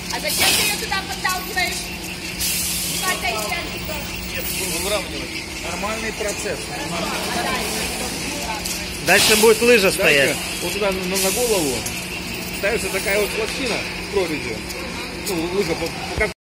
А зачем ты ее туда подталкиваешь? Нет, выравнивать. Нормальный процесс. Дальше будет лыжа стоять. Вот туда на голову ставится такая вот пластина с прорезью. Ну, лыжа,